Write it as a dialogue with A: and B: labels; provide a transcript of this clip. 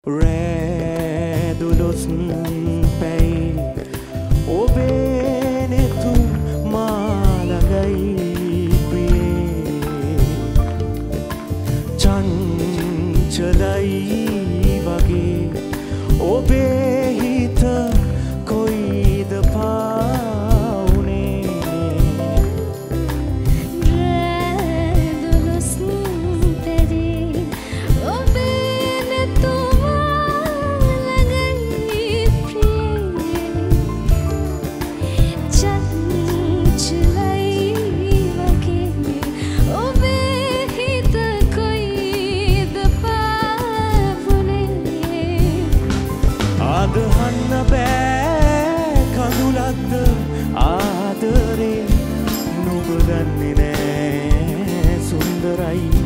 A: රෑදුලොස් පැයි ඔබේ නෙතුම් මාළඟයි ප්‍රියේ චංචලයි වගේ ඔබේ හිත කොයිද පාවුනේ
B: රෑදුලොස් පැරි ඔබේ නෙතුම් මාළඟයි ප්‍රියේ චංචලයි වගේ ඔබේ හිත කොයිද පාවුනේ
A: අදහන්න බෑ කඳුලක්ද ආදරේ නුඹ දන්නේ නෑ සුන්දරයි